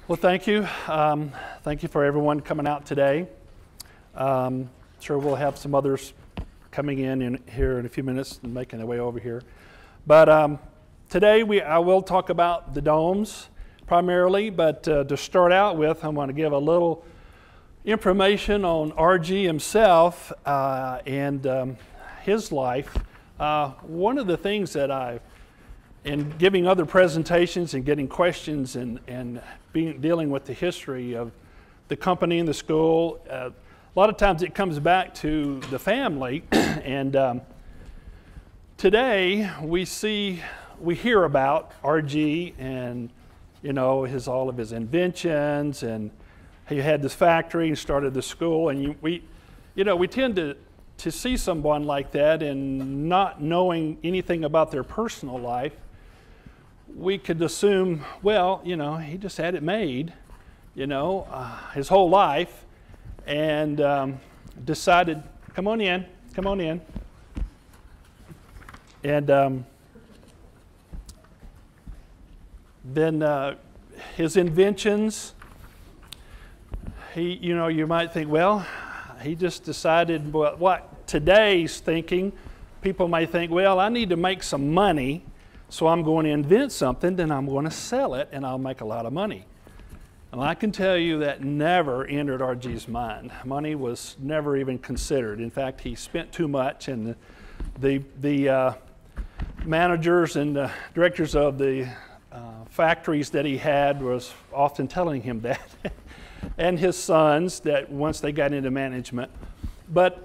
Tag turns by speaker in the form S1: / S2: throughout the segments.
S1: Well, thank you. Thank you for everyone coming out today. Sure we'll have some others coming in here in a few minutes and making their way over here. But today I will talk about the domes primarily, but to start out with, I want to give a little information on RG himself and his life. One of the things that in giving other presentations and getting questions and dealing with the history of the company and the school, a lot of times it comes back to the family. And today we hear about RG and all of his inventions, and he had this factory and started the school, and we tend to see someone like that and not knowing anything about their personal life, we could assume, well, he just had it made, his whole life, and decided, come on in. And then his inventions, you might think, well, he just decided, what today's thinking, people might think, well, I need to make some money, so I'm going to invent something, then I'm going to sell it, and I'll make a lot of money. And I can tell you that never entered RG's mind. Money was never even considered. In fact, he spent too much, and the managers and the directors of the factories that he had was often telling him that, and his sons, that once they got into management. But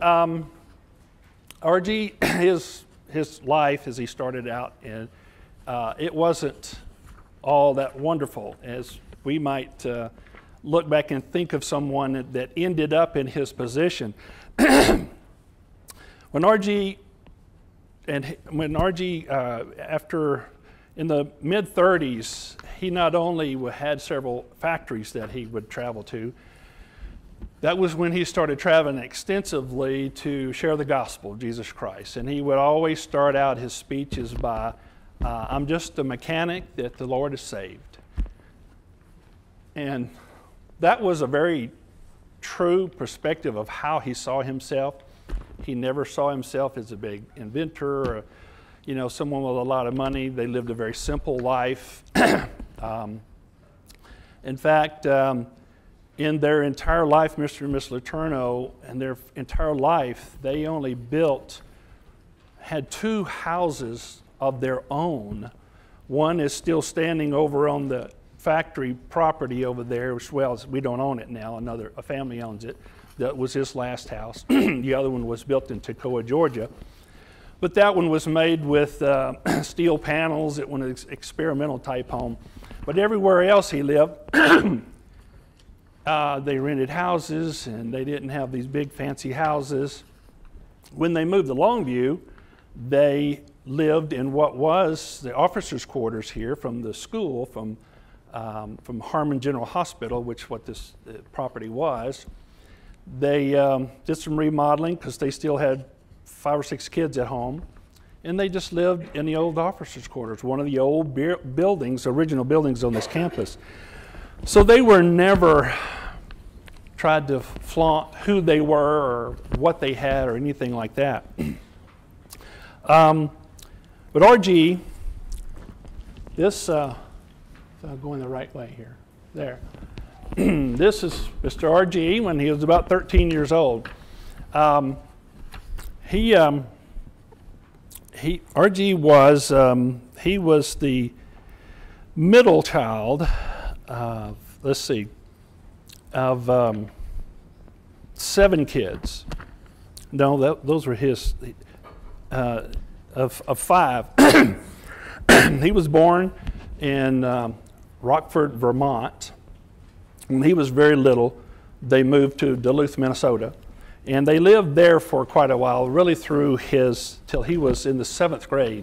S1: RG, his life as he started out, it wasn't all that wonderful as we might look back and think of someone that ended up in his position. When RG, after in the mid-30s, he not only had several factories that he would travel to, that was when he started traveling extensively to share the gospel of Jesus Christ. And he would always start out his speeches by, I'm just a mechanic that the Lord has saved. And that was a very true perspective of how he saw himself. He never saw himself as a big inventor or, someone with a lot of money. They lived a very simple life. In fact, in their entire life, Mr. and Miss LeTourneau, and their entire life, they only had 2 houses of their own. One is still standing over on the factory property over there, as well as we don't own it now. A family owns it. That was his last house. The other one was built in Toccoa, Georgia. But that one was made with steel panels. It was an experimental type home. But everywhere else he lived, they rented houses, and they didn't have these big fancy houses. When they moved to Longview, they lived in what was the officers' quarters here from the school, from Harmon General Hospital, which what this property was. They did some remodeling because they still had 5 or 6 kids at home, and they just lived in the old officers' quarters, one of the old buildings, original buildings on this campus. So they were never tried to flaunt who they were or what they had or anything like that. But RG, I'm going the right way here. There. This is Mr. RG when he was about 13 years old. RG was the middle child of, of 7 kids. No, those were his, of 5. He was born in Rockford, Vermont. When he was very little, they moved to Duluth, Minnesota. And they lived there for quite a while, really till he was in the 7th grade.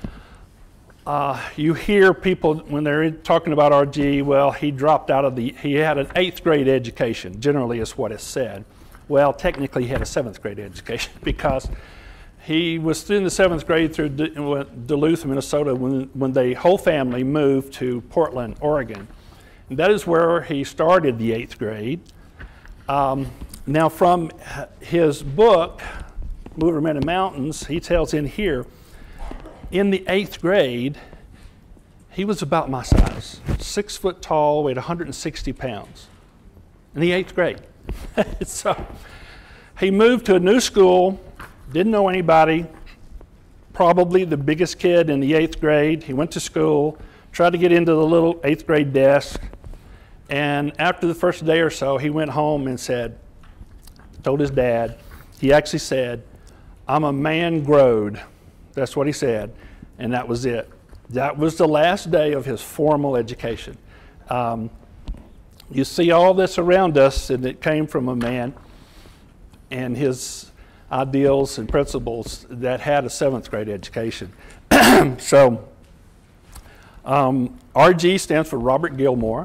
S1: You hear people, when they're talking about RG, well, he had an 8th grade education, generally is what is said. Well, technically he had a 7th grade education because he was in the 7th grade through Duluth, Minnesota when the whole family moved to Portland, Oregon. And that is where he started the 8th grade. Now from his book, Mover Men and Mountains, he tells in here, in the 8th grade, he was about my size, 6 foot tall, weighed 160 pounds in the 8th grade. So he moved to a new school, didn't know anybody, probably the biggest kid in the 8th grade. He went to school, tried to get into the little 8th grade desk, and after the first day or so, he went home and told his dad, he actually said, "I'm a man growed." That's what he said, and that was it. That was the last day of his formal education. You see all this around us, and it came from a man and his ideals and principles that had a 7th grade education. So RG stands for Robert Gilmore,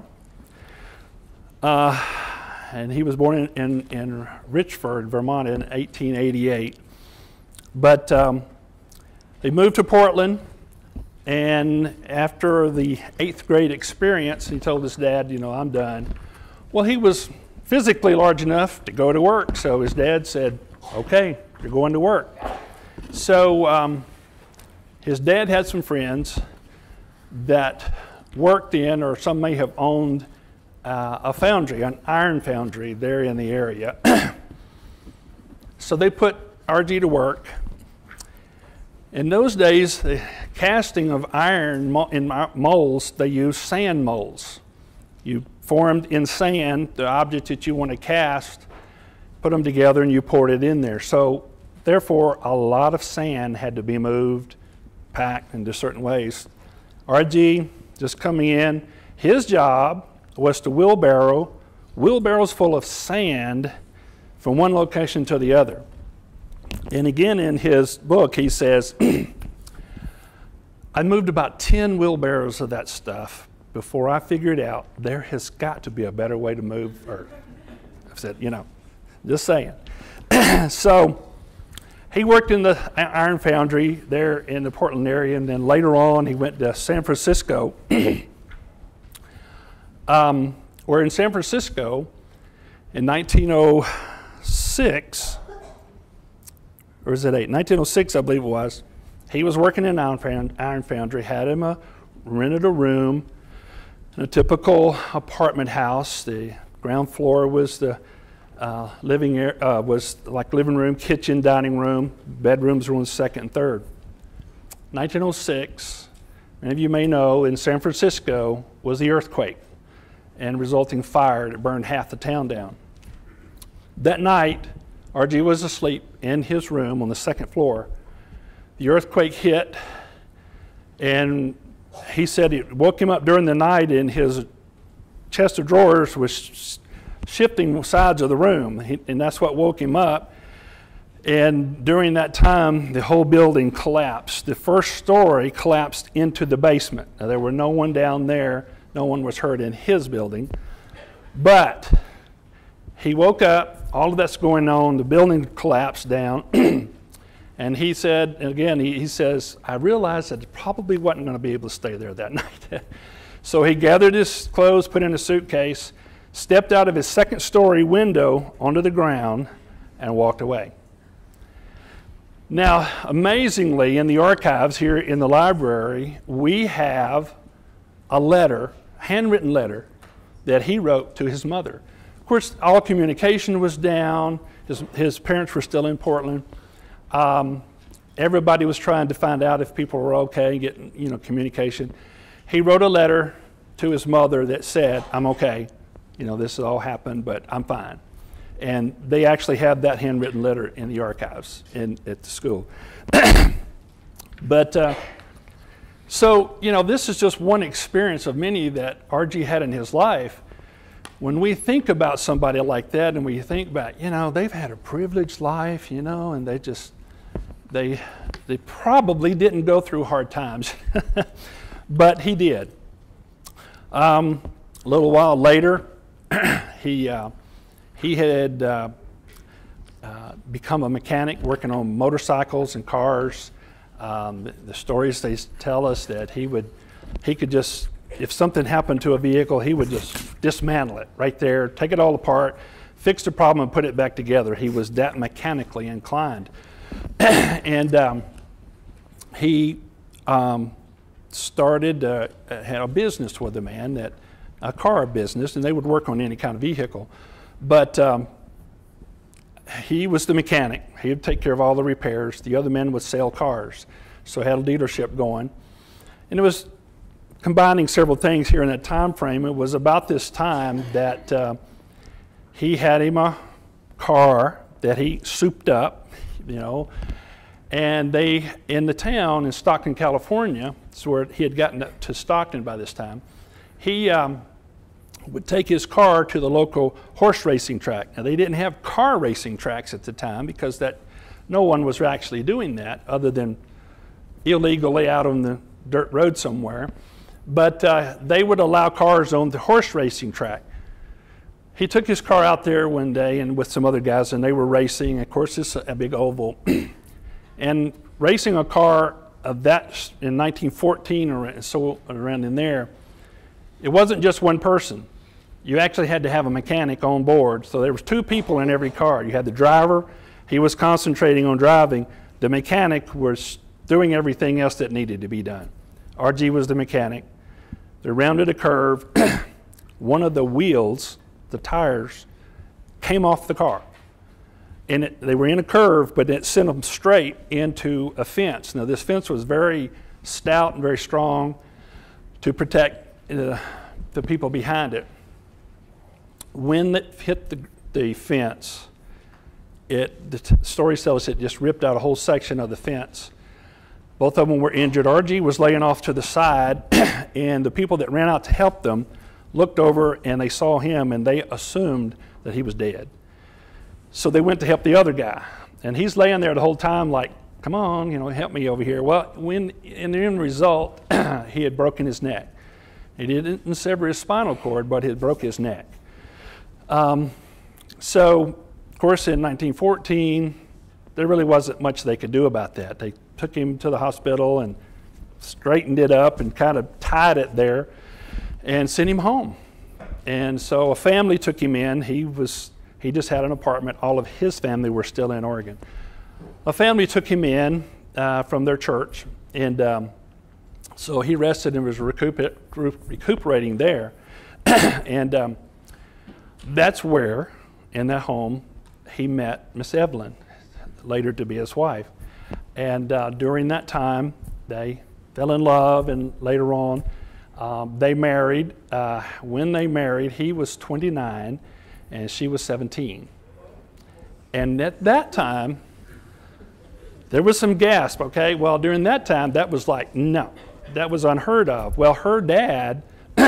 S1: and he was born in Richford, Vermont in 1888. But he moved to Portland, and after the 8th grade experience, he told his dad, "I'm done." Well, he was physically large enough to go to work, so his dad said, "Okay, you're going to work." So his dad had some friends that worked in, or some may have owned, a foundry, an iron foundry there in the area. So they put RG to work. In those days, the casting of iron in molds, they used sand molds. You formed in sand the object that you want to cast, put them together, and you poured it in there. So therefore, a lot of sand had to be moved, packed into certain ways. RG just coming in, his job was to wheelbarrows full of sand from one location to the other. And again, in his book, he says, "I moved about 10 wheelbarrows of that stuff before I figured out there has got to be a better way to move earth." I said, just saying. So he worked in the iron foundry there in the Portland area, and then later on he went to San Francisco. Where in San Francisco, in 1906, or is it 1906, I believe it was, he was working in an iron foundry, had him rented a room in a typical apartment house. The ground floor was the was like living room, kitchen, dining room. Bedrooms were on the second and third. 1906, many of you may know, in San Francisco was the earthquake and resulting fire that burned half the town down. That night, RG was asleep in his room on the second floor. The earthquake hit, and he said it woke him up during the night, and his chest of drawers was shifting sides of the room, and that's what woke him up. And during that time, the whole building collapsed. The first story collapsed into the basement. Now, there were no one down there. No one was hurt in his building. But he woke up, all of that's going on, the building collapsed down. And he said, again, he says, "I realized that it probably wasn't going to be able to stay there that night." So he gathered his clothes, put in a suitcase, stepped out of his second-story window onto the ground, and walked away. Now, amazingly, in the archives here in the library, we have a letter, handwritten letter, that he wrote to his mother. Of course, all communication was down. His parents were still in Portland. Everybody was trying to find out if people were okay, getting communication. He wrote a letter to his mother that said, "I'm okay. This has all happened, but I'm fine." And they actually have that handwritten letter in the archives at the school. But so, this is just one experience of many that RG had in his life. When we think about somebody like that, and we think about, they've had a privileged life, and they probably didn't go through hard times, but he did. A little while later, he had become a mechanic working on motorcycles and cars. The stories they tell us that he could just if something happened to a vehicle, he would just dismantle it right there, take it all apart, fix the problem, and put it back together. He was that mechanically inclined. And he started, had a business with a man, a car business, and they would work on any kind of vehicle. But he was the mechanic. He would take care of all the repairs. The other men would sell cars. So he had a dealership going. And it was combining several things here in that time frame. It was about this time that he had him a car that he souped up, you know, and they, in the town in Stockton, California, that's where he had gotten to Stockton by this time, he would take his car to the local horse racing track. Now, they didn't have car racing tracks at the time because no one was actually doing that other than illegally out on the dirt road somewhere. But they would allow cars on the horse racing track. He took his car out there one day and with some other guys, and they were racing. Of course, it's a big oval. And racing a car of that in 1914 or so around in there, it wasn't just one person. You actually had to have a mechanic on board. So there was 2 people in every car. You had the driver. He was concentrating on driving. The mechanic was doing everything else that needed to be done. RG was the mechanic. They rounded a curve. One of the wheels, the tires, came off the car. And they were in a curve, but it sent them straight into a fence. Now, this fence was very stout and very strong to protect the people behind it. When it hit the fence, the story tells us it just ripped out a whole section of the fence. Both of them were injured. RG was laying off to the side, and the people that ran out to help them looked over and they saw him, and they assumed that he was dead. So they went to help the other guy, and he's laying there the whole time like, come on, you know, help me over here. Well, in the end result, he had broken his neck. He didn't sever his spinal cord, but it broke his neck. So, of course, in 1914, there really wasn't much they could do about that. They took him to the hospital and straightened it up and kind of tied it there and sent him home. And so a family took him in. He just had an apartment. All of his family were still in Oregon. A family took him in from their church, and so he rested and was recuperating there. And that's where, in that home, he met Miss Evelyn, later to be his wife. And during that time, they fell in love, and later on, they married. When they married, he was 29, and she was 17. And at that time, there was some gasp, okay? Well, during that time, that was like, no, that was unheard of. Well, her dad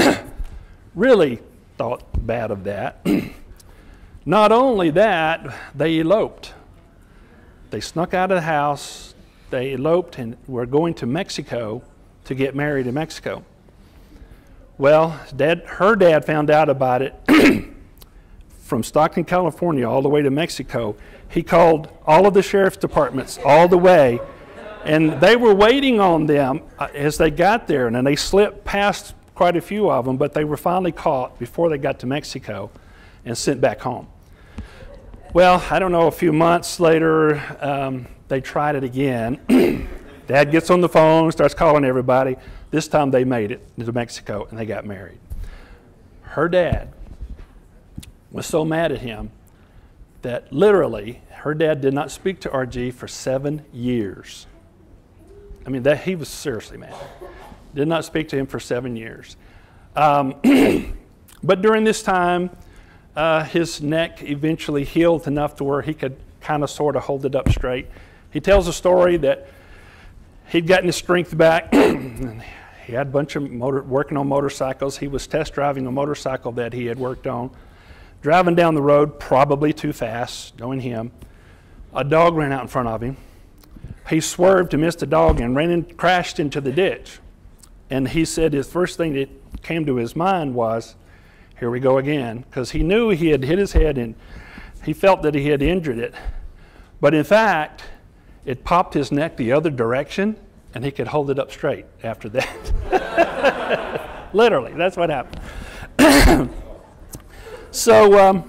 S1: really thought bad of that. Not only that, they eloped. They snuck out of the house, they eloped, and were going to Mexico to get married in Mexico. Well, her dad found out about it from Stockton, California, all the way to Mexico. He called all of the sheriff's departments all the way, and they were waiting on them as they got there, and then they slipped past quite a few of them, but they were finally caught before they got to Mexico and sent back home. Well, I don't know, a few months later, they tried it again. Dad gets on the phone, starts calling everybody. This time they made it to Mexico, and they got married. Her dad was so mad at him that literally her dad did not speak to RG for 7 years. I mean, he was seriously mad. Did not speak to him for 7 years. But during this time, his neck eventually healed enough to where he could kind of sort of hold it up straight. He tells a story that he'd gotten his strength back. He had a bunch of working on motorcycles. He was test driving a motorcycle that he had worked on. Driving down the road, probably too fast, knowing him. A dog ran out in front of him. He swerved to miss the dog and ran and crashed into the ditch. And he said his first thing that came to his mind was, here we go again, because he knew he had hit his head and he felt that he had injured it. But in fact, it popped his neck the other direction, and he could hold it up straight after that. Literally, that's what happened. So,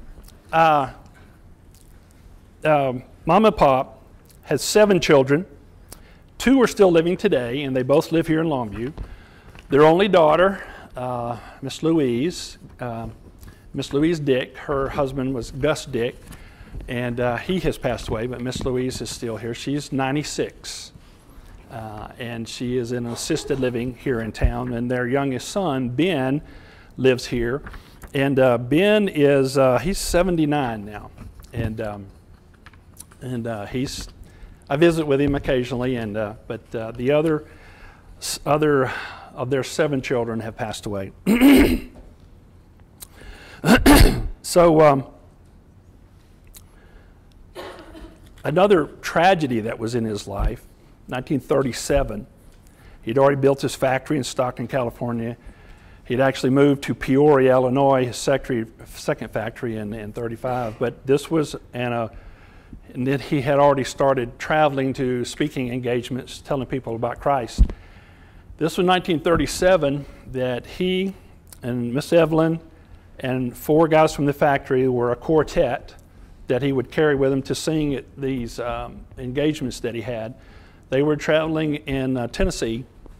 S1: Mom and Pop has 7 children. 2 are still living today, and they both live here in Longview. Their only daughter, Miss Louise Dick, her husband was Gus Dick, and he has passed away, but Miss Louise is still here. She's 96, and she is in assisted living here in town, and their youngest son, Ben, lives here. And Ben is, he's 79 now, and I visit with him occasionally, and but the other of their 7 children have passed away. So another tragedy that was in his life, 1937, he'd already built his factory in Stockton, California. He'd actually moved to Peoria, Illinois, his second factory in 35, but this was and then he had already started traveling to speaking engagements, telling people about Christ. This was 1937 that he and Miss Evelyn and 4 guys from the factory were a quartet that he would carry with him to sing at these engagements that he had. They were traveling in Tennessee,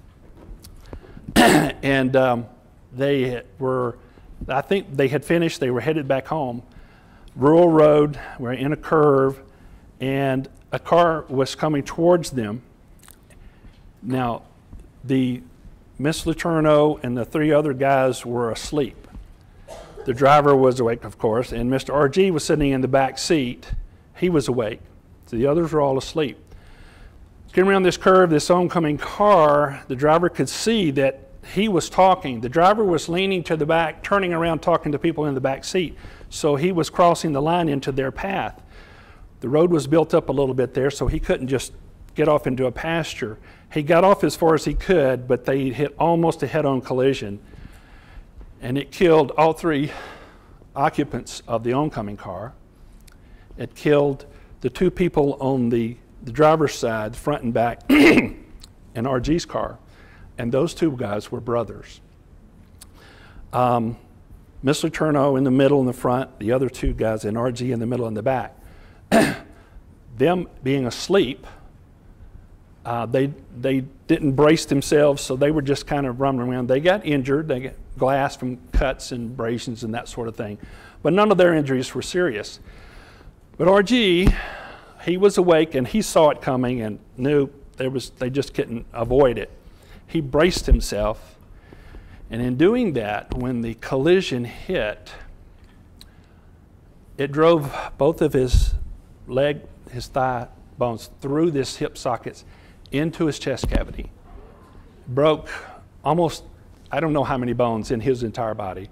S1: and they were, I think they had finished, they were headed back home. Rural road, we're in a curve, and a car was coming towards them. Now, Miss LeTourneau and the 3 other guys were asleep. The driver was awake, of course, and Mr. R.G. was sitting in the back seat. He was awake. So the others were all asleep. Getting around this curve, this oncoming car, the driver could see that he was talking. The driver was leaning to the back, turning around, talking to people in the back seat. So he was crossing the line into their path. The road was built up a little bit there, so he couldn't just get off into a pasture. He got off as far as he could, but they hit almost a head-on collision. And it killed all 3 occupants of the oncoming car. It killed the 2 people on the driver's side, front and back, in RG's car. And those 2 guys were brothers. Miss LeTourneau in the middle in the front, the other 2 guys in RG in the middle and the back. Them being asleep, they didn't brace themselves, so they were just kind of running around. They got injured. They got glass from cuts and abrasions and that sort of thing. But none of their injuries were serious. But RG, he was awake and he saw it coming and knew they just couldn't avoid it. He braced himself, and in doing that, when the collision hit, it drove both of his thigh bones through this hip sockets into his chest cavity. Broke almost, I don't know how many bones in his entire body.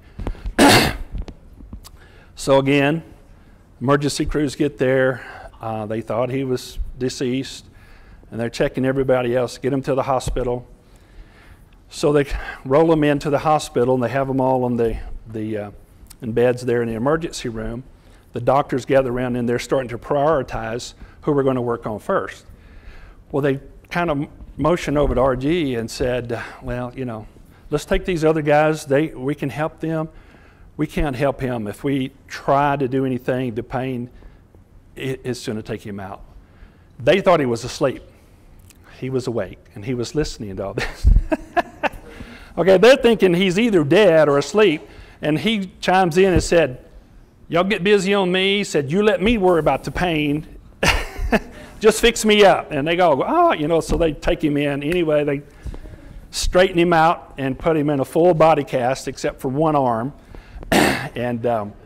S1: So again, emergency crews get there. They thought he was deceased, and they're checking everybody else, get him to the hospital. So they roll him into the hospital, and they have them all on in beds there in the emergency room. The doctors gather around, and they're starting to prioritize who we're going to work on first. Well, they kind of motioned over to RG and said, well, you know, let's take these other guys. We can help them. We can't help him. If we try to do anything, the pain is going to take him out. They thought he was asleep. He was awake, and he was listening to all this. Okay, they're thinking he's either dead or asleep, and he chimes in and said, y'all get busy on me. He said, you let me worry about the pain. Just fix me up. And they go, oh, you know, so they take him in. Anyway, they straighten him out and put him in a full body cast except for one arm. And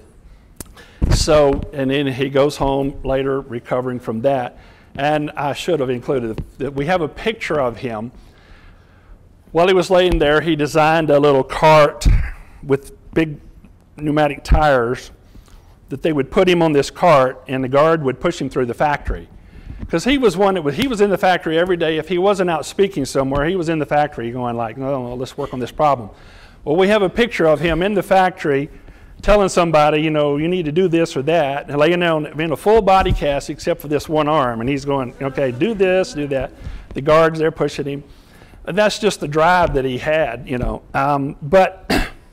S1: then he goes home later recovering from that. And I should have included that we have a picture of him. While he was laying there, he designed a little cart with big pneumatic tires that they would put him on this cart, and the guard would push him through the factory. Because he was he was in the factory every day. If he wasn't out speaking somewhere, he was in the factory going like, no, let's work on this problem. Well, we have a picture of him in the factory telling somebody, you know, you need to do this or that, and laying down in a full body cast except for this one arm. And he's going, okay, do this, do that. The guards, they're pushing him. that's just the drive that he had, you know. But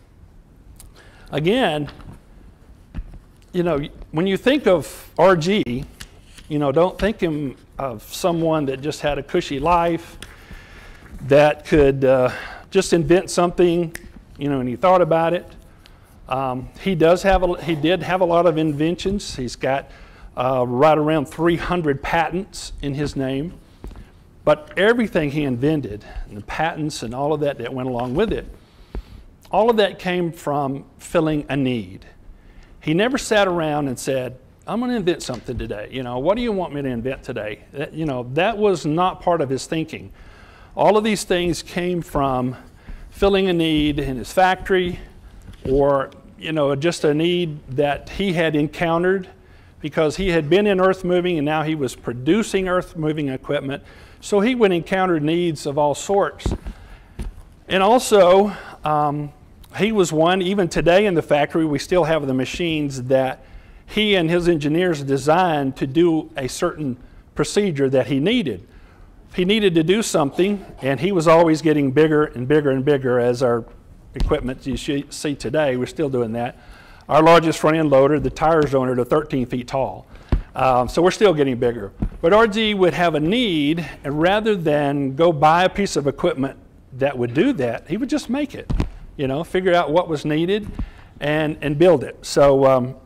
S1: again, you know, when you think of RG, you know, don't think of someone that just had a cushy life, that could just invent something, you know, and he thought about it. He did have a lot of inventions. He's got right around 300 patents in his name. But everything he invented, and the patents and all of that that went along with it, all of that came from filling a need. He never sat around and said, I'm going to invent something today. You know, what do you want me to invent today? You know, that was not part of his thinking. All of these things came from filling a need in his factory, or, you know, just a need that he had encountered because he had been in earth moving and now he was producing earth moving equipment. So he would encounter needs of all sorts. And also, he was one, even today in the factory, we still have the machines that he and his engineers designed to do a certain procedure that he needed. He needed to do something, and he was always getting bigger and bigger and bigger as our equipment you see today. We're still doing that. Our largest front end loader, the tires on it are 13 feet tall. So we're still getting bigger. But RG would have a need, and rather than go buy a piece of equipment that would do that, he would just make it, you know, figure out what was needed and build it. So,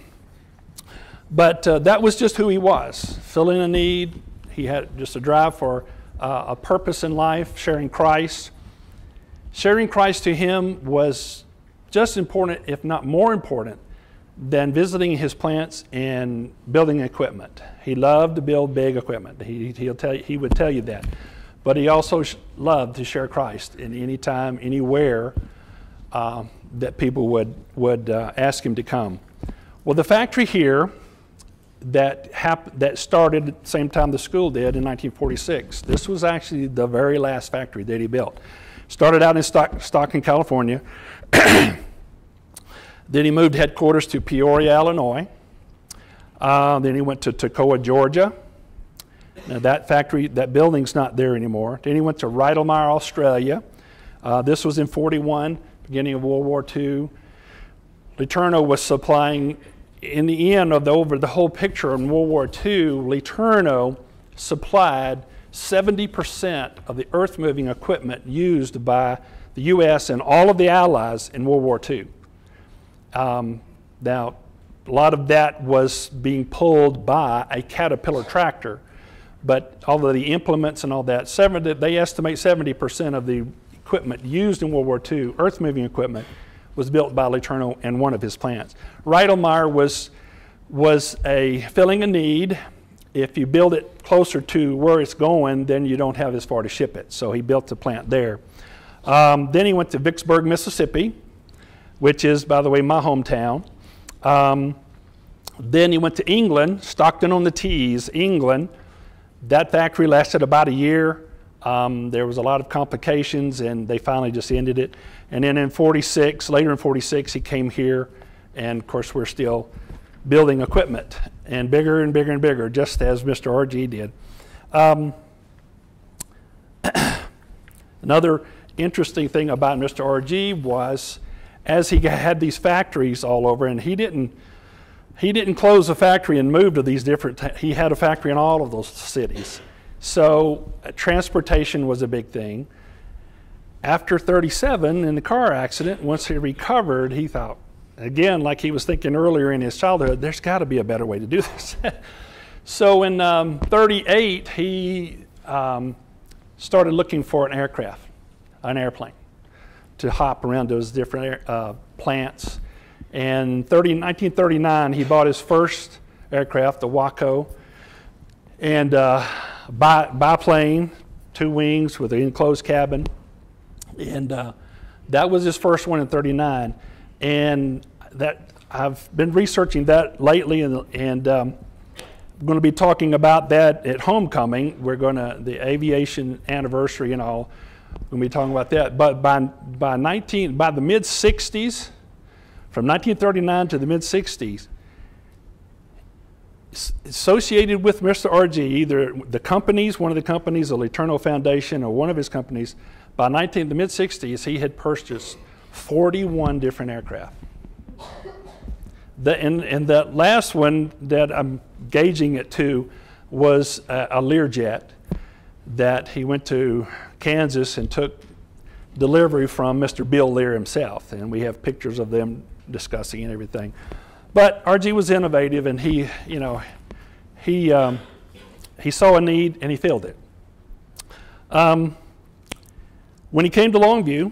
S1: but that was just who he was, filling a need. He had just a drive for a purpose in life, sharing Christ. Sharing Christ to him was just important, if not more important, than visiting his plants and building equipment. He loved to build big equipment. He would tell you that. But he also loved to share Christ in any time, anywhere that people would ask him to come. Well, the factory here that started at the same time the school did in 1946. This was actually the very last factory that he built. Started out in Stockton, California. Then he moved headquarters to Peoria, Illinois. Then he went to Toccoa, Georgia. Now that factory, that building's not there anymore. Then he went to Rydalmere, Australia. This was in '41, beginning of World War II. LeTourneau was supplying, in the end of over the whole picture in World War II, LeTourneau supplied 70% of the earth-moving equipment used by the U.S. and all of the Allies in World War II. Now, a lot of that was being pulled by a Caterpillar tractor, but all of the implements and all that, they estimate 70% of the equipment used in World War II, earth-moving equipment, was built by LeTourneau in one of his plants. Rydalmere was filling a need. If you build it closer to where it's going, then you don't have as far to ship it. So he built a plant there. Then he went to Vicksburg, Mississippi, which is, by the way, my hometown. Then he went to England, Stockton-on-the-Tees, England. That factory lasted about a year. There was a lot of complications, and they finally just ended it. And then in '46, later in '46, he came here, and of course we're still building equipment, and bigger and bigger and bigger, just as Mr. RG did. Another interesting thing about Mr. RG was, as he had these factories all over, and he didn't close the factory and move to these different, he had a factory in all of those cities. So transportation was a big thing. After '37, in the car accident, once he recovered, he thought, again, like he was thinking earlier in his childhood, there's got to be a better way to do this. So in '38, he started looking for an airplane, to hop around those different plants. And 1939, he bought his first aircraft, the Waco, and biplane, 2 wings with an enclosed cabin. And that was his first one in '39. And that I've been researching that lately, and I'm going to be talking about that at homecoming. We're going to, the aviation anniversary and all, we're going to be talking about that. But by the mid-'60s, from 1939 to the mid-'60s, associated with Mr. RG, either the companies, one of the companies, the LeTourneau Foundation, or one of his companies, by the mid-60s, he had purchased 41 different aircraft. And that last one that I'm gauging it to was a Learjet that he went to Kansas and took delivery from Mr. Bill Lear himself. And we have pictures of them discussing and everything. But RG was innovative, and he saw a need and he filled it. When he came to Longview,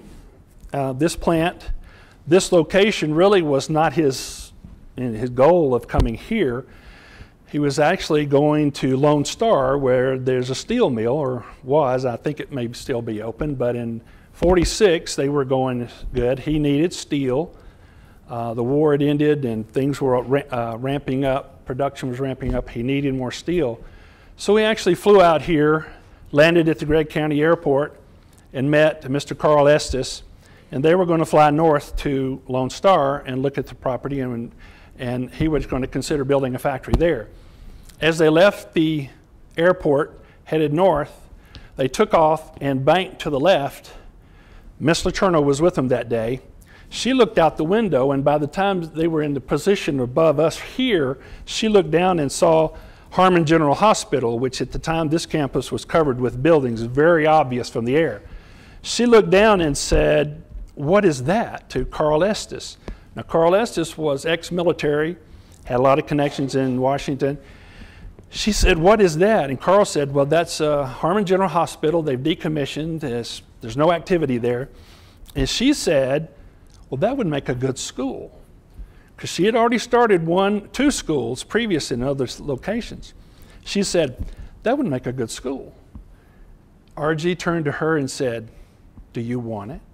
S1: this location really was not his goal of coming here. He was actually going to Lone Star, where there's a steel mill, or was. I think it may still be open, but in '46 they were going good. He needed steel. The war had ended and things were ramping up. Production was ramping up. He needed more steel. So he actually flew out here, landed at the Gregg County Airport, and met Mr. Carl Estes. And they were going to fly north to Lone Star and look at the property, and he was going to consider building a factory there. As they left the airport, headed north, they took off and banked to the left. Miss LeTourneau was with them that day. She looked out the window, and by the time they were in the position above us here, she looked down and saw Harmon General Hospital, which at the time this campus was covered with buildings, very obvious from the air. She looked down and said, "What is that?" to Carl Estes. Now, Carl Estes was ex-military, had a lot of connections in Washington. She said, "What is that?" And Carl said, "Well, that's Harmon General Hospital. They've decommissioned. There's no activity there." And she said, "Well, that would make a good school." Because she had already started two schools previous in other locations. She said, "That would make a good school." RG turned to her and said, "Do you want it?"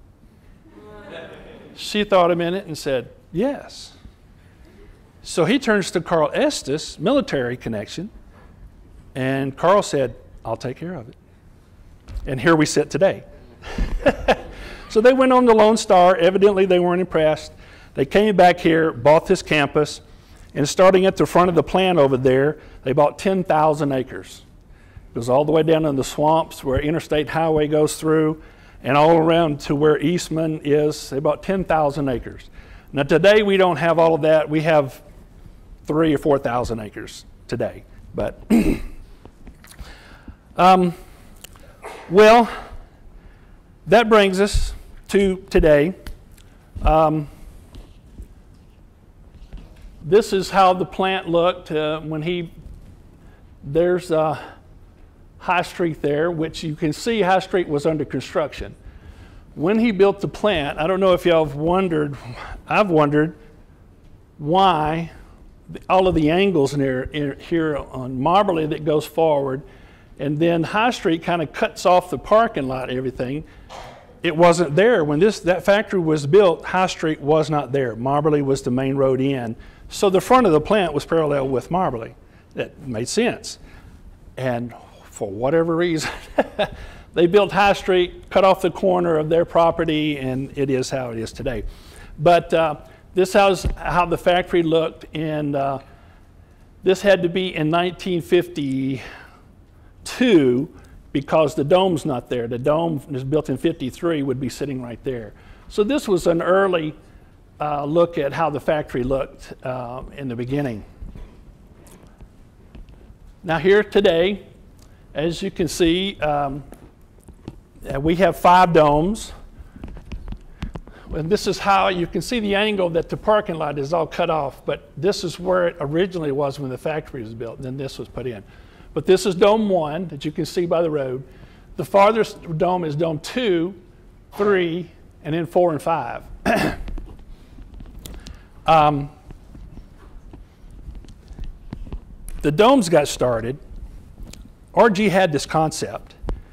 S1: She thought a minute and said, "Yes." So he turns to Carl Estes, military connection, and Carl said, "I'll take care of it." And here we sit today. So they went on to Lone Star. Evidently they weren't impressed. They came back here, bought this campus, and starting at the front of the plant over there, they bought 10,000 acres. It goes all the way down in the swamps where Interstate Highway goes through, and all around to where Eastman is. They bought 10,000 acres. Now today we don't have all of that. We have 3,000 or 4,000 acres today. But well, that brings us to today. This is how the plant looked when there's High Street there, which you can see High Street was under construction. When he built the plant, I don't know if y'all have wondered, I've wondered why all of the angles here on Marbley that goes forward, and then High Street kind of cuts off the parking lot and everything. It wasn't there. When that factory was built, High Street was not there. Marbley was the main road in. So the front of the plant was parallel with Marbley. That made sense. And for whatever reason, they built High Street, cut off the corner of their property, and it is how it is today. But this is how the factory looked, and this had to be in 1952 because the dome's not there. The dome is built in '53, would be sitting right there. So this was an early look at how the factory looked in the beginning. Now here today, as you can see, we have 5 domes. And this is how you can see the angle that the parking lot is all cut off, but this is where it originally was when the factory was built, and then this was put in. But this is Dome 1 that you can see by the road. The farthest dome is Dome 2, 3, and then 4 and 5. The domes got started. RG had this concept.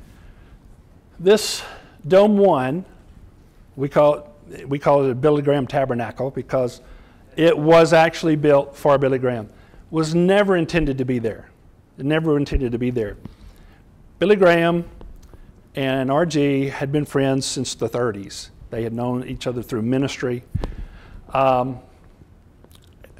S1: This Dome 1, we call it a Billy Graham Tabernacle because it was actually built for Billy Graham. Was never intended to be there. It never intended to be there. Billy Graham and RG had been friends since the 30s. They had known each other through ministry.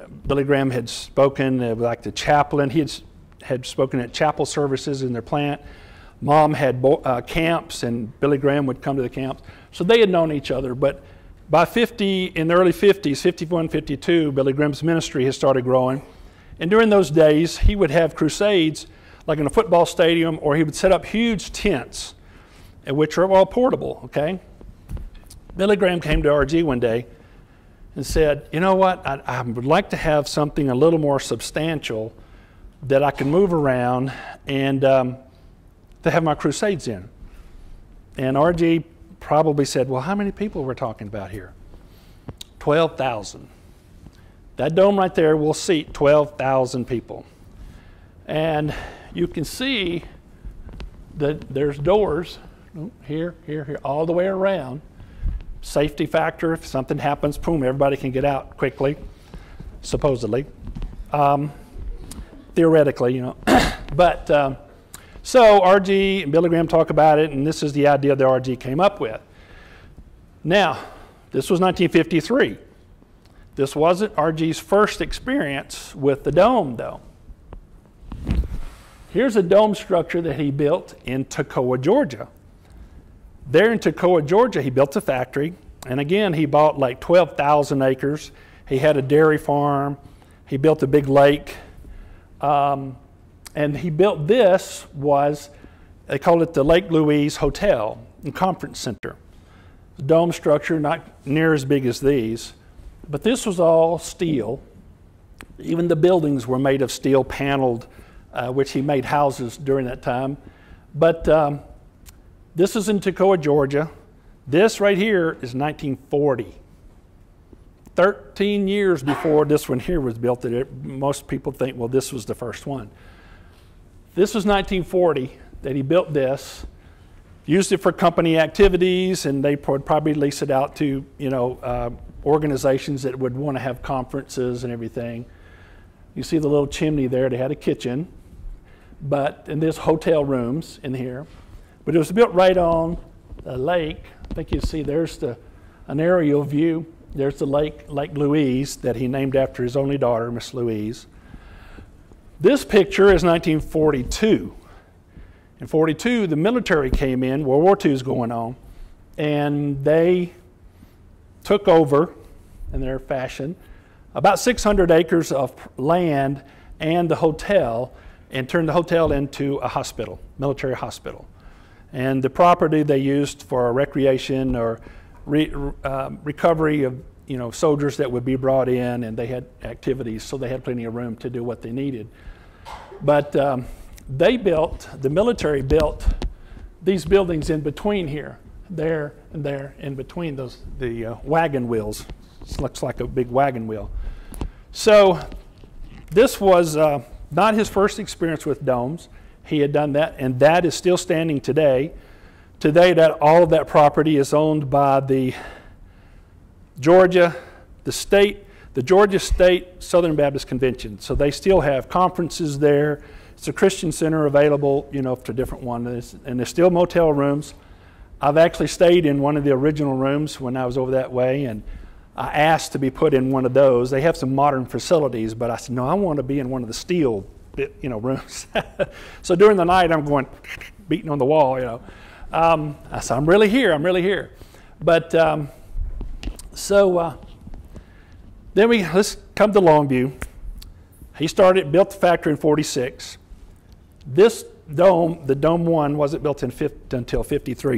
S1: Billy Graham had spoken like the chaplain. He had spoken at chapel services in their plant. Mom had camps, and Billy Graham would come to the camps. So they had known each other. But by in the early 50s, 51, 52, Billy Graham's ministry had started growing. And during those days, he would have crusades like in a football stadium, or he would set up huge tents, which are all portable, okay? Billy Graham came to RG one day and said, you know what, I would like to have something a little more substantial that I can move around and to have my crusades in. And RG probably said, well, how many people we're talking about here? 12,000. That dome right there will seat 12,000 people. And you can see that there's doors here, all the way around. Safety factor, if something happens, boom, everybody can get out quickly, supposedly. Theoretically, you know. But so RG and Billy Graham talk about it, and this is the idea that RG came up with. Now, this was 1953. This wasn't RG's first experience with the dome, though. Here's a dome structure that he built in Toccoa, Georgia. There in Toccoa, Georgia, he built a factory. And again, he bought like 12,000 acres. He had a dairy farm. He built a big lake. And he built this they called it the Lake Louise Hotel and Conference Center. Dome structure, not near as big as these. But this was all steel. Even the buildings were made of steel paneled, which he made houses during that time. But this is in Toccoa, Georgia. This right here is 1940. 13 years before this one here was built. Most people think, well, this was the first one. This was 1940 that he built this, used it for company activities, and they would probably lease it out to, you know, organizations that would want to have conferences and everything. You see the little chimney there. They had a kitchen, and there's hotel rooms in here. But it was built right on a lake. I think you see there's an aerial view. There's the Lake Louise that he named after his only daughter, Miss Louise. This picture is 1942. In 42, the military came in. World War II is going on, and they took over, in their fashion, about 600 acres of land and the hotel, and turned the hotel into a hospital, military hospital. And the property they used for recreation or recovery of, you know, soldiers that would be brought in, and they had activities, so they had plenty of room to do what they needed. But the military built these buildings in between here, there and there, in between the wagon wheels. This looks like a big wagon wheel. So this was not his first experience with domes. He had done that, and that is still standing today. Today, all of that property is owned by the Georgia State Southern Baptist Convention. So they still have conferences there. It's a Christian center available, you know, to different ones, and there's still motel rooms. I've actually stayed in one of the original rooms when I was over that way, and I asked to be put in one of those. They have some modern facilities, but I said, no, I want to be in one of the steel, you know, rooms. So during the night, I'm going, beating on the wall, you know. I said, I'm really here. But then let's come to Longview. He built the factory in 46. This dome, the Dome 1, wasn't built until 53.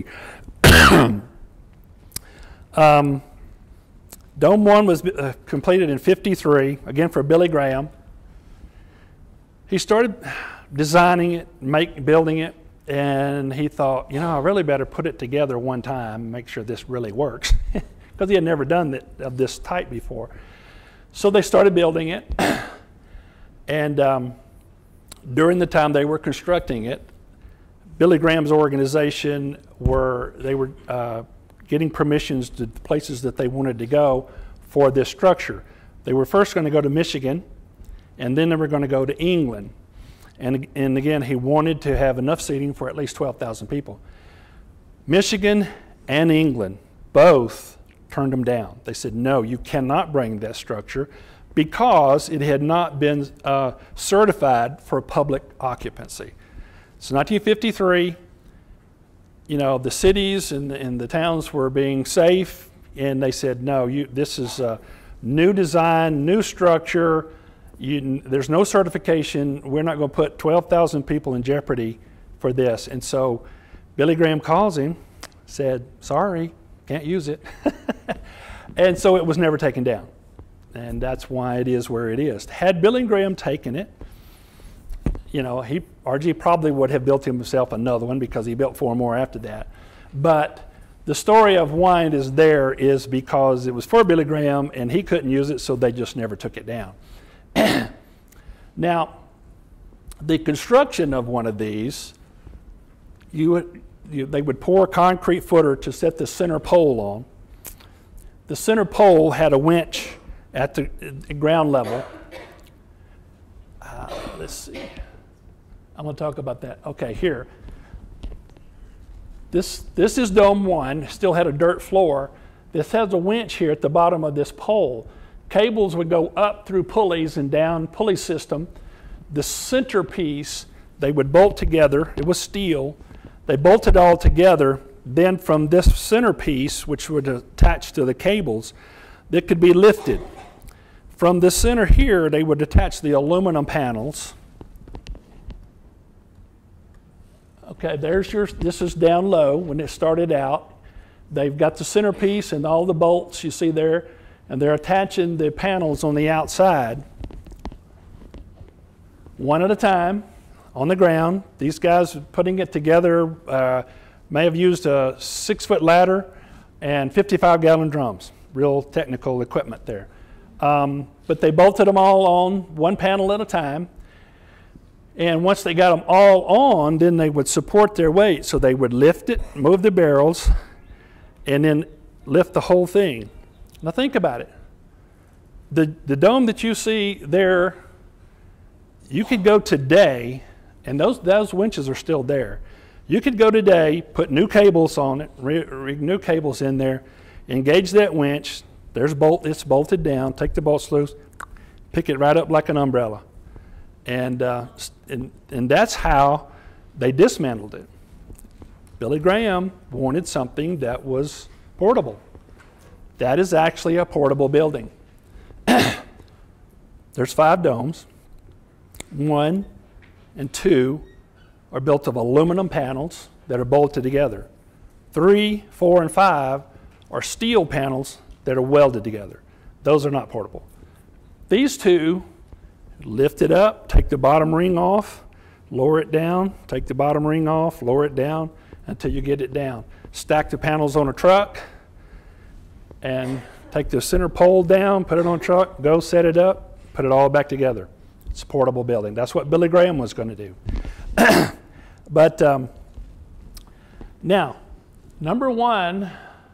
S1: Dome 1 was completed in 53, again for Billy Graham. He started designing it, building it, and he thought, you know, I really better put it together one time and make sure this really works, because he had never done it of this type before. So they started building it, and during the time they were constructing it, Billy Graham's organization were getting permissions to the places that they wanted to go for this structure. They were first going to go to Michigan, and then they were going to go to England. And again, he wanted to have enough seating for at least 12,000 people. Michigan and England both turned him down. They said, no, you cannot bring that structure because it had not been certified for public occupancy. It's 1953. You know, the cities and the towns were being safe, and they said, no, this is a new design, new structure. There's no certification. We're not going to put 12,000 people in jeopardy for this. And so Billy Graham calls him, said, sorry, can't use it. And so it was never taken down. And that's why it is where it is. Had Billy Graham taken it, you know, RG probably would have built himself another one, because he built 4 more after that. But the story of why it is there is because it was for Billy Graham and he couldn't use it, so they just never took it down. Now, the construction of one of these, they would pour a concrete footer to set the center pole on. The center pole had a winch at the ground level. Let's see. I'm going to talk about that. Okay, here. This is Dome 1. Still had a dirt floor. This has a winch here at the bottom of this pole. Cables would go up through pulleys and down pulley system. The centerpiece, they would bolt together. It was steel. They bolted all together. Then from this centerpiece, which would attach to the cables, that could be lifted. From the center here, they would attach the aluminum panels. Okay, this is down low when it started out. They've got the centerpiece and all the bolts you see there, and they're attaching the panels on the outside, one at a time, on the ground. These guys putting it together may have used a 6-foot ladder and 55-gallon drums. Real technical equipment there. But they bolted them all on, one panel at a time. And once they got them all on, then they would support their weight. So they would lift it, move the barrels, and then lift the whole thing. Now think about it. The dome that you see there, you could go today, and those winches are still there. You could go today, put new cables on it, rig new cables in there, engage that winch. There's it's bolted down. Take the bolts loose, pick it right up like an umbrella. And that's how they dismantled it. Billy Graham wanted something that was portable. That is actually a portable building. There's 5 domes. 1 and 2 are built of aluminum panels that are bolted together. 3, 4, and 5 are steel panels that are welded together. Those are not portable. These 2, lift it up, take the bottom ring off, lower it down, take the bottom ring off, lower it down until you get it down. Stack the panels on a truck and take the center pole down, put it on a truck, go set it up, put it all back together. It's a portable building. That's what Billy Graham was going to do. But now, number 1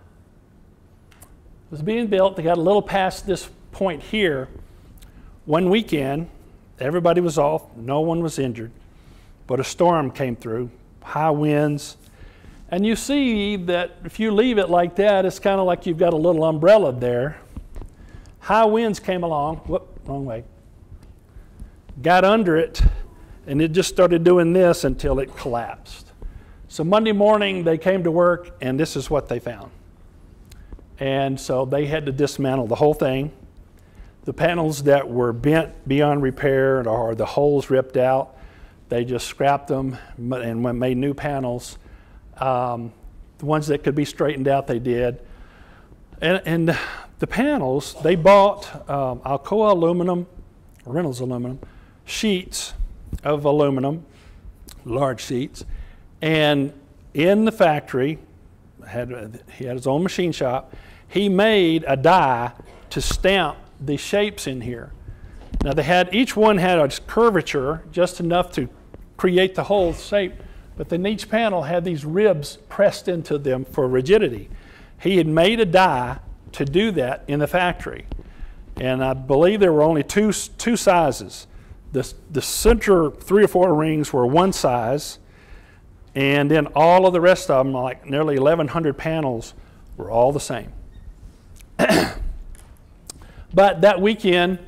S1: was being built. They got a little past this point here. One weekend, everybody was off. No one was injured. But a storm came through, high winds. And you see that if you leave it like that, it's kind of like you've got a little umbrella there. High winds came along. Whoop, wrong way. Got under it, and it just started doing this until it collapsed. So Monday morning, they came to work, and this is what they found. And so they had to dismantle the whole thing. The panels that were bent beyond repair or the holes ripped out, they just scrapped them and made new panels. The ones that could be straightened out, they did. And the panels, they bought Alcoa aluminum, Reynolds aluminum, sheets of aluminum, large sheets. And in the factory, he had his own machine shop, he made a die to stamp the shapes in here. Now each one had a curvature just enough to create the whole shape, but then each panel had these ribs pressed into them for rigidity. He had made a die to do that in the factory. And I believe there were only two sizes. The center 3 or 4 rings were one size, and then all of the rest of them, like nearly 1,100 panels, were all the same. But that weekend,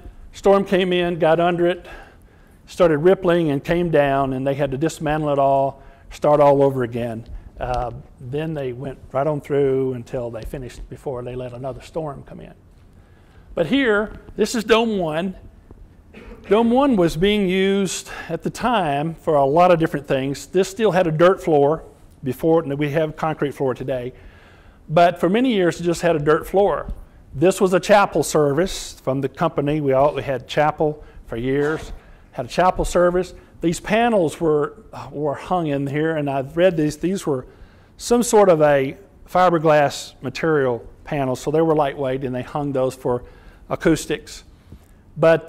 S1: Storm came in, got under it, started rippling and came down, and they had to dismantle it all, start all over again. Then they went right on through until they finished before they let another storm come in. But here, this is Dome 1. Dome 1 was being used at the time for a lot of different things. This still had a dirt floor before, and we have concrete floor today. But for many years, it just had a dirt floor. This was a chapel service from the company. We had chapel for years, had a chapel service. These panels were hung in here, and I've read these. These were some sort of a fiberglass material panel, so they were lightweight, and they hung those for acoustics. But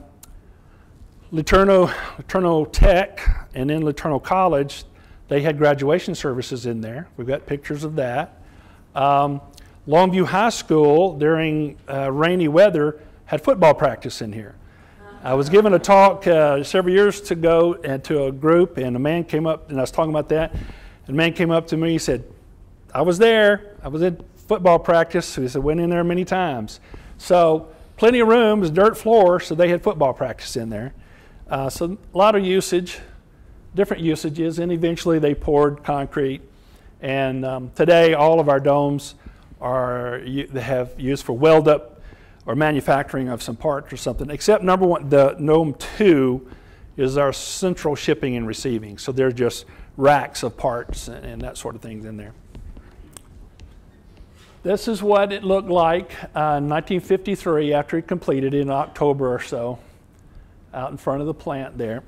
S1: LeTourneau Tech and then LeTourneau College, they had graduation services in there. We've got pictures of that. Longview High School, during rainy weather, had football practice in here. I was giving a talk several years ago to a group, and a man came up, and I was talking about that, and a man came up to me, he said, I was there, I was in football practice. He said, went in there many times. So plenty of rooms, dirt floor, so they had football practice in there. So a lot of usage, different usages, and eventually they poured concrete. And today all of our domes they have used for weld up or manufacturing of some parts or something, except number one, the Dome 2 is our central shipping and receiving. So they're just racks of parts and that sort of things in there. This is what it looked like in 1953 after it completed in October or so, out in front of the plant there.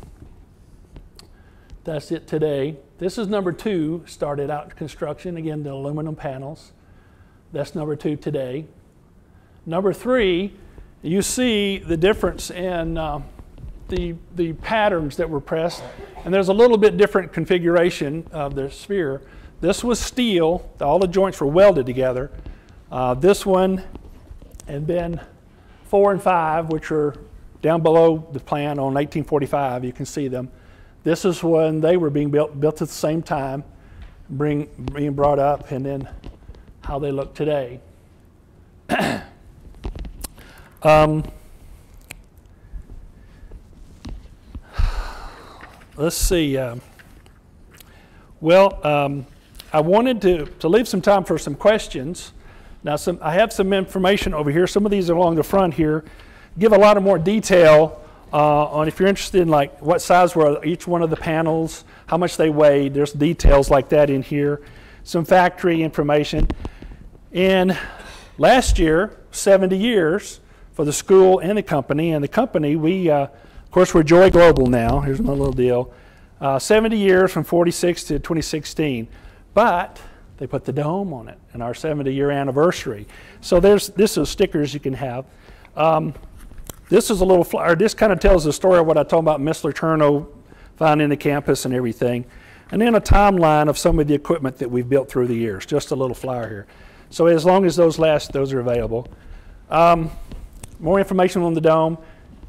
S1: That's it today. This is number 2, started out construction, again, the aluminum panels. That's number 2 today. Number 3, you see the difference in the patterns that were pressed, and there's a little bit different configuration of the sphere. This was steel, all the joints were welded together. This one, and then 4 and 5, which are down below the plan on 1845, you can see them. This is when they were being built at the same time, being brought up, and then how they look today. Let's see. I wanted to leave some time for some questions. Now, I have some information over here. Some of these are along the front here. Give a lot of more detail on if you're interested in like what size were each one of the panels, how much they weighed. There's details like that in here. Some factory information. And last year, 70 years for the school and the company. And the company, we, of course, we're Joy Global now. Here's my little deal. 70 years from 46 to 2016. But they put the dome on it in our 70-year anniversary. So this is stickers you can have. This is a little flyer. This kind of tells the story of what I told about Miss LeTourneau finding the campus and everything. And then a timeline of some of the equipment that we've built through the years. Just a little flyer here. So as long as those last, those are available. More information on the dome.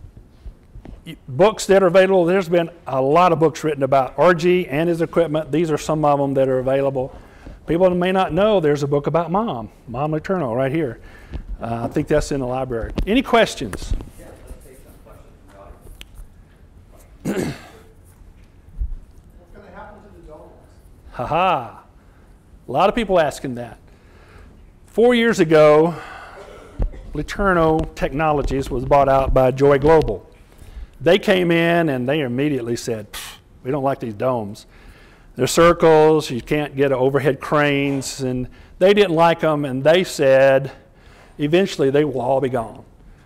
S1: Books that are available. There's been a lot of books written about RG and his equipment. These are some of them that are available. People may not know there's a book about Mom LeTourneau, right here. I think that's in the library. Any questions?
S2: Yeah, let's take some questions from the audience. What's going to happen to the domes?
S1: Ha-ha. A lot of people asking that. 4 years ago, LeTourneau Technologies was bought out by Joy Global. They came in and they immediately said, we don't like these domes. They're circles, you can't get overhead cranes, and they didn't like them, and they said, eventually they will all be gone.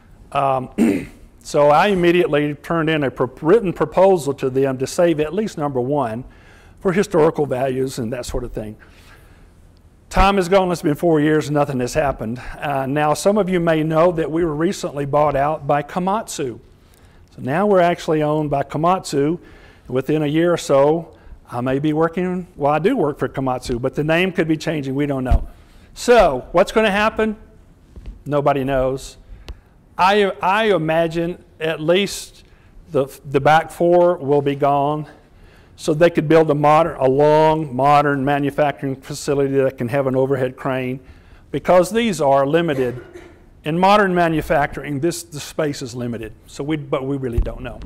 S1: So I immediately turned in a written proposal to them to save at least number 1 for historical values and that sort of thing. Time has gone, it's been 4 years, and nothing has happened. Now some of you may know that we were recently bought out by Komatsu. So now we're actually owned by Komatsu. Within a year or so, I may be working, well, I do work for Komatsu, but the name could be changing, we don't know. So what's going to happen? Nobody knows. I imagine at least the back 4 will be gone, so they could build a long, modern manufacturing facility that can have an overhead crane, because these are limited In modern manufacturing, the space is limited, but we really don't know.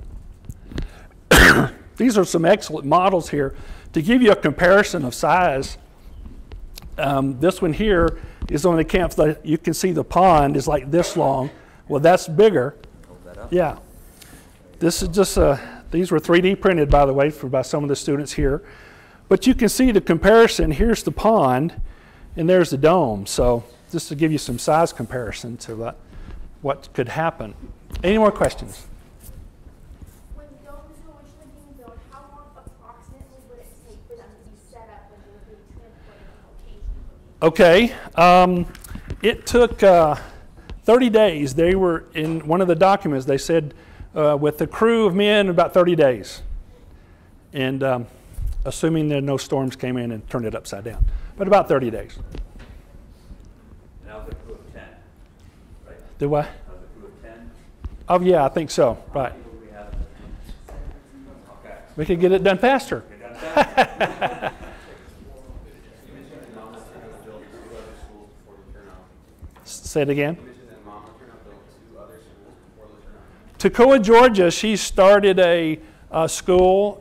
S1: These are some excellent models here to give you a comparison of size. This one here is on the camps that you can see the pond is like this long. Well, that's bigger. Yeah. This is just these were 3D printed, by the way, by some of the students here. But you can see the comparison. Here's the pond, and there's the dome. So just to give you some size comparison to what could happen. Any more questions?
S3: When domes were originally being built, how long approximately would it take for them to be set up when they were being transported to location?
S1: Okay. It took 30 days. They were, in one of the documents, they said with a crew of men, about 30 days. And assuming that no storms came in and turned it upside down. But about 30 days.
S2: And that was a crew of 10, right?
S1: Do what?
S2: That was a crew of 10?
S1: Oh, yeah, I think so. Right.
S2: How many people do we have? Okay.
S1: We could get it done faster.
S2: You mentioned that Mom LeTourneau built 2 other schools before LeTourneau.
S1: Say it again.
S2: You mentioned that Mom LeTourneau built 2 other schools before LeTourneau.
S1: Toccoa, Georgia, she started a school.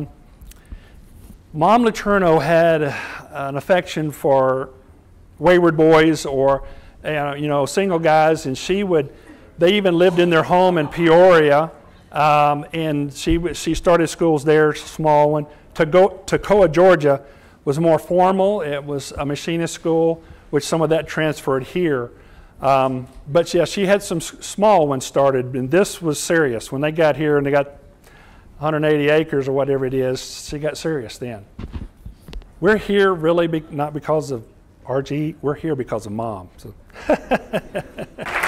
S1: Mom LeTourneau had an affection for wayward boys or single guys, and they even lived in their home in Peoria, and she started schools there, a small one. Toccoa, Georgia was more formal. It was a machinist school, which some of that transferred here. But yeah, she had some small ones started, and this was serious. When they got here and they got 180 acres or whatever it is, she got serious then. We're here really not because of RG, we're here because of Mom. So.